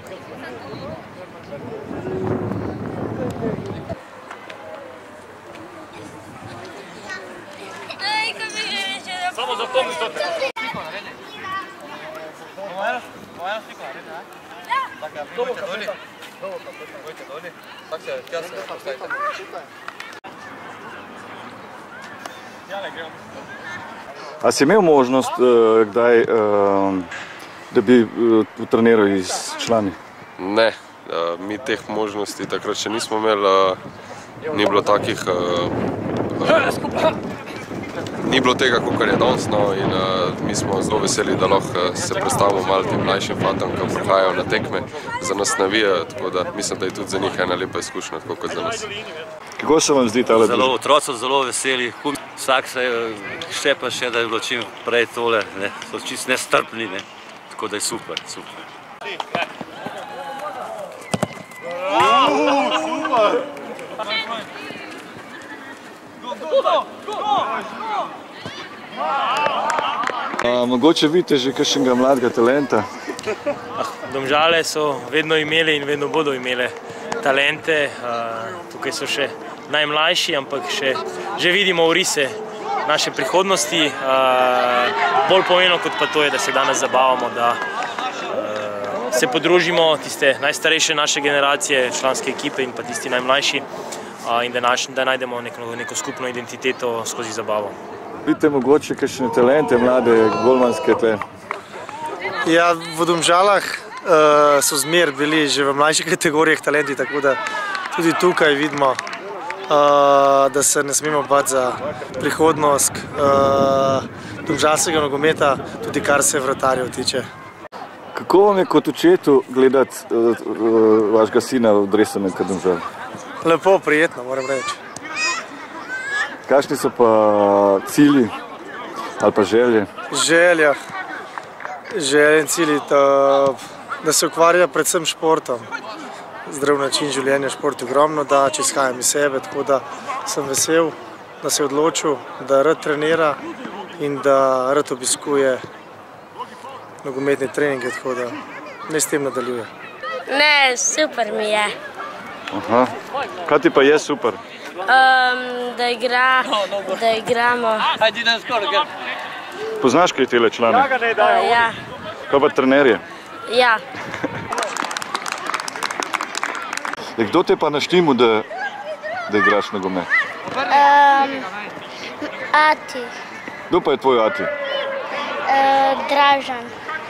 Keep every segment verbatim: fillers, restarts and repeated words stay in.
Samo zapomni to. Bomo eno sliko naredili, ne? Ja. Bojte doli. Bojte doli. Tako se, tja se postavite. A si imel možnost kdaj, da bi treniral iz člani? Ne, mi teh možnosti takrat še nismo imeli, ni bilo takih, ni bilo tega, kakor je danes, no, in mi smo zelo veseli, da lahko se predstavimo malo tem mlajšim fantom, ki prihajajo na tekme, za nas navijajo, tako da mislim, da je tudi za njih ena lepa izkušnja, tako kot za nas. Kako se vam zdi tale družba? Zelo, otroci so zelo veseli, vsak se štepa še, da je bilo čim prej tole, so čisto nestrpni, tako da je super, super. Mogoče vidite že kakšnega mladega talenta? Domžale so vedno imeli in vedno bodo imele talente. Tukaj so še najmlajši, ampak še že vidimo orise naše prihodnosti. Bolj pomembno kot pa to je, da se danes zabavamo, da se podružimo tiste najstarejše naše generacije, članske ekipe in pa tisti najmlajši in da najdemo neko skupno identiteto skozi zabavo. Vidite mogoče kakšne talente, mlade golmanske tle? Ja, v Domžalah so zmer bili že v mlajših kategorijah talenti, tako da tudi tukaj vidimo, da se ne smemo bati za prihodnost domžalskega nogometa, tudi kar se vratarjev tiče. Kako vam je kot očetu gledati vašega sina v dresu nekaj Domžal? Lepo, prijetno, moram reči. Kakšni so pa cilji ali pa želje? Želja. Želje in cilji, da se ukvarja predvsem športom. Zdrav način življenja, šport ogromno da, če izhajam iz sebe, tako da sem vesel, da se je odločil, da rad trenira in da rad obiskuje nogometne treninge, tako da ne s tem nadaljuje. Ne, super mi je. Aha. Kaj ti pa je super? Da igra, da igramo. Poznaš kaj tele člane? Ja. Kaj pa trenerje? Ja. Kdo te pa naštimu, da igraš nogomet? Ati. Kdo pa je tvoj ati? Dražan.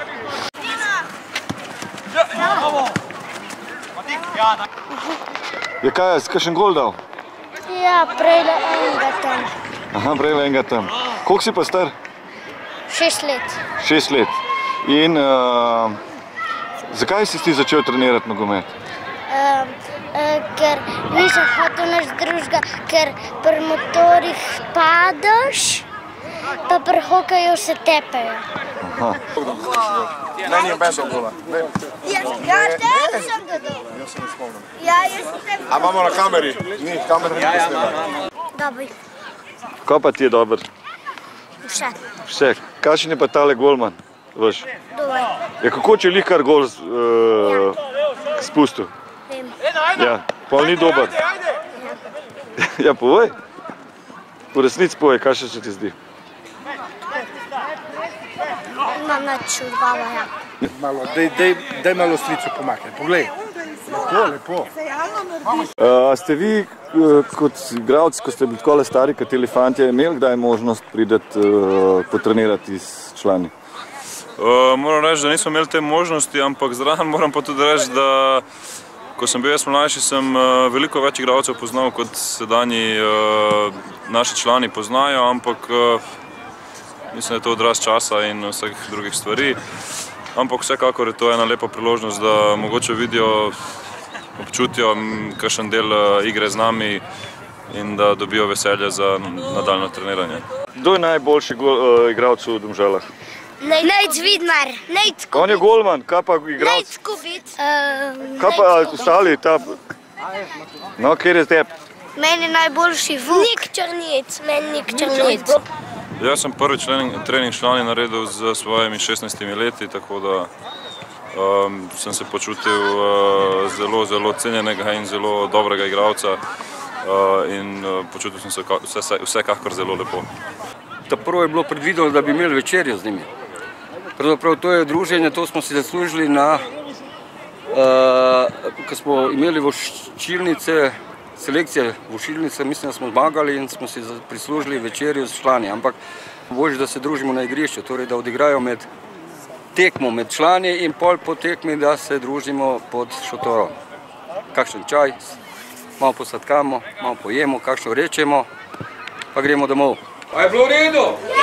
Je kaj, si kakšen gol dal? Ja, prejle enega tam. Aha, prejle enega tam. Koliko si pa star? Šest let. Šest let. In zakaj si ti začel trenirati nogomet? Ker nisem hotel nič drugega, ker pri motorjih padaš, pa pri hokeju se tepejo. Aha. Meni je bez gola. Ja, tebi sem ga dal. Jaz sem izpolnil. Ja, jaz sem tebi. A imamo na kameri? Ni, kamera ne snema. Dobar. Kaj pa ti je dober? Vse. Vse. Kakšen je pa tale golman? Veš? Dobar. Ja, kako če li kar gol spustil? Vem. Ja, pa ni dober. Ja, povej. Po resnici povej, kaj še se ti zdi? Imam nič odbava, ja. Malo, daj malo strico pomakaj, poglej. Lepo, lepo. A ste vi kot igralci, ko ste bili takole stari kot elefantje, imeli kdaj možnost prideti potrenirati s člani? Moram reči, da nismo imeli te možnosti, ampak zraven moram pa tudi reči, da ko sem bil jaz mlajši, sem veliko več igralcev poznal, kot sedanji naši člani poznajo, ampak mislim, da je to odraz časa in vseh drugih stvari. Ampak vsekakor je to ena lepa priložnost, da mogoče vidijo, občutijo kakšen del igre z nami in da dobijo veselje za nadaljno treniranje. Kdo je najboljši igralec v Domžalah? Nejc Vidmar. On je golman, kaj pa igralec? Nejc Kubic. Kaj pa ostali? No, kjer je tep? Meni je najboljši Vuk. Nik Črnjec, meni Nik Črnjec. Jaz sem prvi trening člani naredil z svojimi šestnajstimi leti, tako da Um, sem se počutil uh, zelo, zelo cenjenega in zelo dobrega igralca uh, in uh, počutil sem se vse, vsekakor zelo lepo. Ta prvo je bilo predvideno, da bi imeli večerjo z njimi. Pravzaprav to je druženje, to smo si zaslužili na, uh, ko smo imeli voščilnice, selekcije voščilnice, mislim, da smo zmagali in smo si prislužili večerjo z člani, ampak boljše, da se družimo na igrišču, torej da odigrajo med tekmo med člani in pol po tekmi, da se družimo pod šotorom. Kakšen čaj, malo posladkamo, malo pojemo, kakšno rečemo, pa gremo domov. A je bilo v redu?